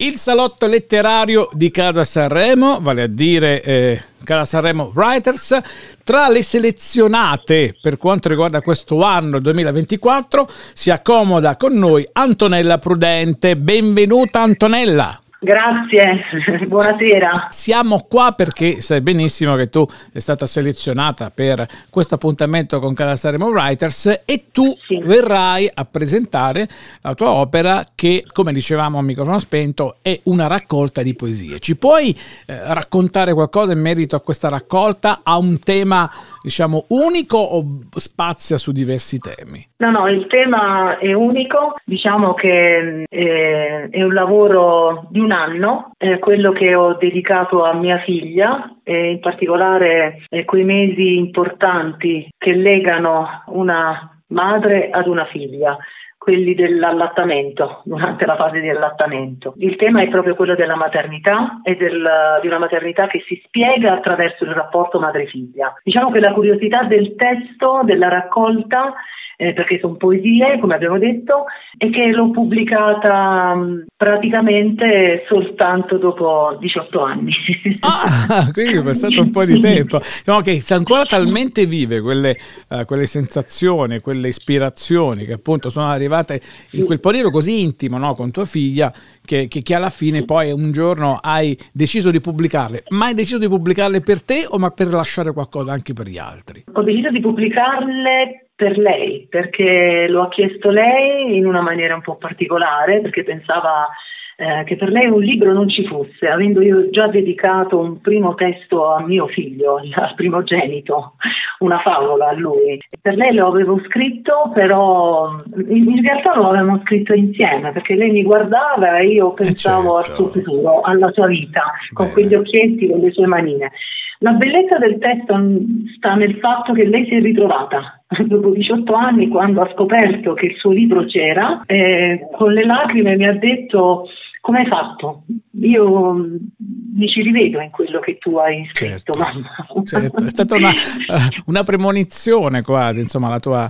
Il salotto letterario di Casa Sanremo, vale a dire Casa Sanremo Writers, tra le selezionate per quanto riguarda questo anno 2024 si accomoda con noi Antonella Prudente. Benvenuta Antonella. Grazie, buonasera. Siamo qua perché sai benissimo che tu sei stata selezionata per questo appuntamento con Casa Sanremo Writers e tu verrai a presentare la tua opera che, come dicevamo a microfono spento, è una raccolta di poesie. Ci puoi raccontare qualcosa in merito a questa raccolta? Ha un tema, diciamo, unico o spazia su diversi temi? No, il tema è unico, diciamo che è un lavoro di un anno, quello che ho dedicato a mia figlia, in particolare quei mesi importanti che legano una madre ad una figlia, quelli dell'allattamento, durante la fase di allattamento. Il tema è proprio quello della maternità e di una maternità che si spiega attraverso il rapporto madre-figlia. Diciamo che la curiosità del testo, della raccolta, perché sono poesie, come abbiamo detto, e che l'ho pubblicata praticamente soltanto dopo 18 anni. Quindi è passato un po' di tempo. Diciamo che sei ancora talmente vive quelle sensazioni, quelle ispirazioni che appunto sono arrivate in quel periodo così intimo, no, con tua figlia, che alla fine poi un giorno hai deciso di pubblicarle. Ma hai deciso di pubblicarle per te o ma per lasciare qualcosa anche per gli altri? Ho deciso di pubblicarle per lei, perché lo ha chiesto lei in una maniera un po' particolare, perché pensava che per lei un libro non ci fosse, avendo io già dedicato un primo testo a mio figlio, al primogenito, una favola a lui. Per lei lo avevo scritto, però in realtà lo avevamo scritto insieme, perché lei mi guardava e io pensavo al suo futuro, alla sua vita, con quegli occhietti, con le sue manine. La bellezza del testo sta nel fatto che lei si è ritrovata dopo 18 anni, quando ha scoperto che il suo libro c'era, con le lacrime mi ha detto: come hai fatto? Io mi ci rivedo in quello che tu hai scritto, mamma. Certo, è stata una premonizione quasi, insomma, la tua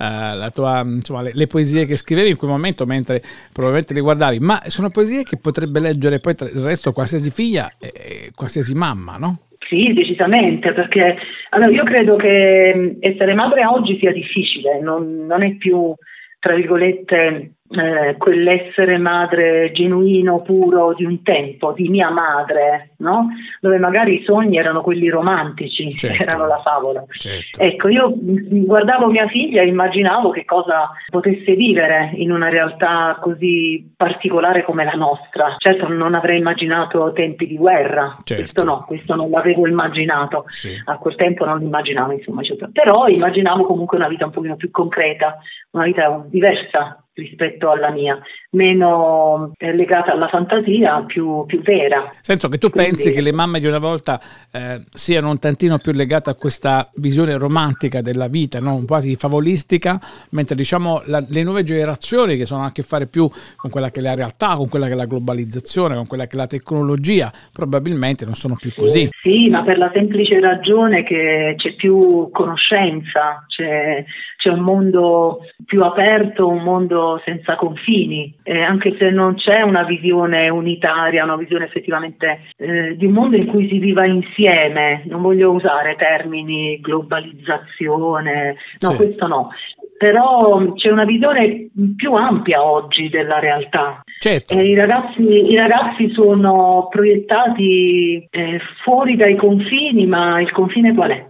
insomma, le poesie che scrivevi in quel momento mentre probabilmente le guardavi, ma sono poesie che potrebbe leggere poi tra il resto qualsiasi figlia e qualsiasi mamma, no? Sì, decisamente, perché allora, io credo che essere madre oggi sia difficile, non è più, tra virgolette, quell'essere madre genuino, puro di un tempo, di mia madre, no? Dove magari i sogni erano quelli romantici, erano la favola. Ecco, io guardavo mia figlia e immaginavo che cosa potesse vivere in una realtà così particolare come la nostra. Certo, non avrei immaginato tempi di guerra, questo non l'avevo immaginato, a quel tempo non l'immaginavo, insomma, però immaginavo comunque una vita un pochino più concreta, una vita diversa rispetto alla mia, meno legata alla fantasia, più vera. Nel senso che tu pensi che le mamme di una volta siano un tantino più legate a questa visione romantica della vita, no? Quasi favolistica, mentre diciamo le nuove generazioni, che sono a che fare più con quella che è la realtà, con quella che è la globalizzazione, con quella che è la tecnologia, probabilmente non sono più così. Sì, ma per la semplice ragione che c'è più conoscenza, c'è un mondo più aperto, un mondo senza confini, anche se non c'è una visione unitaria, una visione effettivamente di un mondo in cui si viva insieme. Non voglio usare termini globalizzazione, no, questo no. Però c'è una visione più ampia oggi della realtà. I ragazzi sono proiettati fuori dai confini, ma il confine qual è?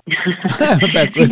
Si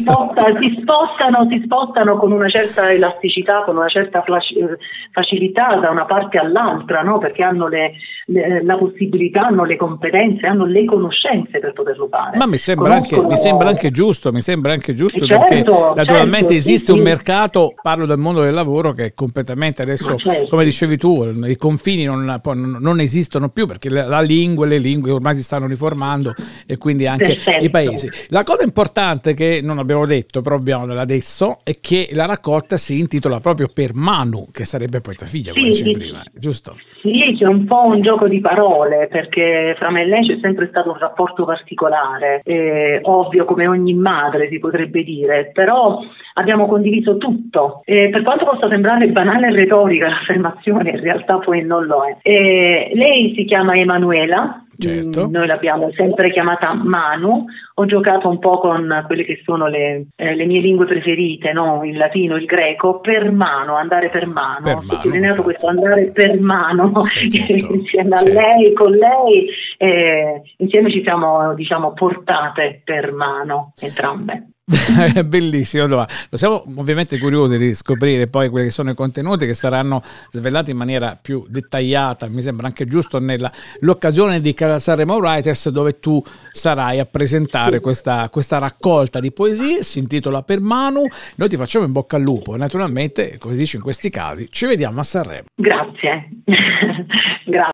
spostano con una certa elasticità, con una certa facilità da una parte all'altra, no? Perché hanno la possibilità, hanno le competenze, hanno le conoscenze per poterlo fare. Ma mi sembra anche giusto perché naturalmente esiste un mercato, parlo del mondo del lavoro, che è completamente adesso, come dicevi tu, i confini non esistono più, perché le lingue ormai si stanno riformando e quindi anche i paesi. La cosa importante che non abbiamo detto, però abbiamo adesso, è che la raccolta si intitola proprio per Manu, che sarebbe poi tua figlia, come dicevi prima, giusto? Sì, c'è un po' un gioco di parole, perché fra me e lei c'è sempre stato un rapporto particolare, ovvio come ogni madre si potrebbe dire, però abbiamo condiviso capito tutto. Per quanto possa sembrare banale e retorica l'affermazione, in realtà poi non lo è. Lei si chiama Emanuela. Certo. Noi l'abbiamo sempre chiamata Manu. Ho giocato un po' con quelle che sono le mie lingue preferite, no? Il latino, il greco, per mano, andare per mano. Ho sottolineato esatto. Questo andare per mano certo. Insieme a lei, con lei, insieme ci siamo, diciamo, portate per mano entrambe. Bellissimo. Allora, siamo ovviamente curiosi di scoprire poi quelli che sono i contenuti che saranno svelati in maniera più dettagliata, mi sembra anche giusto, nell'occasione di Sanremo Writers, dove tu sarai a presentare questa raccolta di poesie, si intitola Per Manu. Noi ti facciamo in bocca al lupo, naturalmente, come dici in questi casi, ci vediamo a Sanremo. Grazie. Grazie.